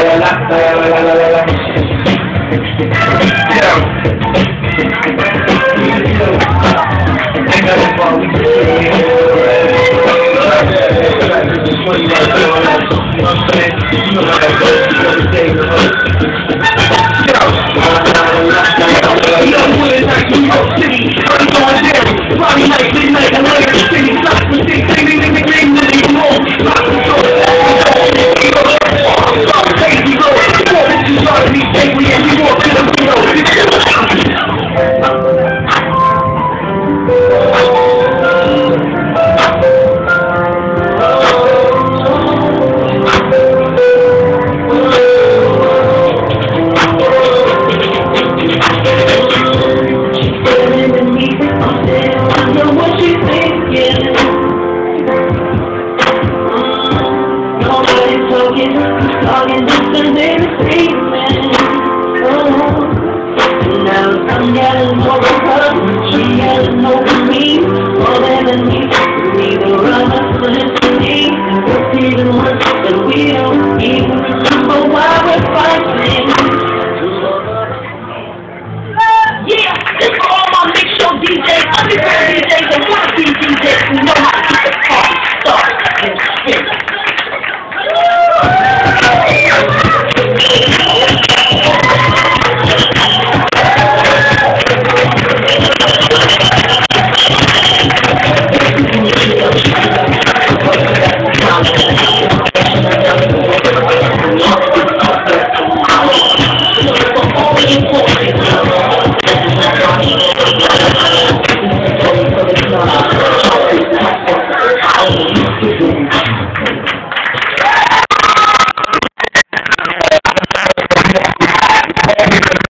Talking just a little statement. Now I'm getting over her, she getting over me. More than a need, neither of us listening. It's even worse that we don't even remember why we're fighting. Yeah, this for all my mix show DJs, underground DJs, and wannabe DJs who know how to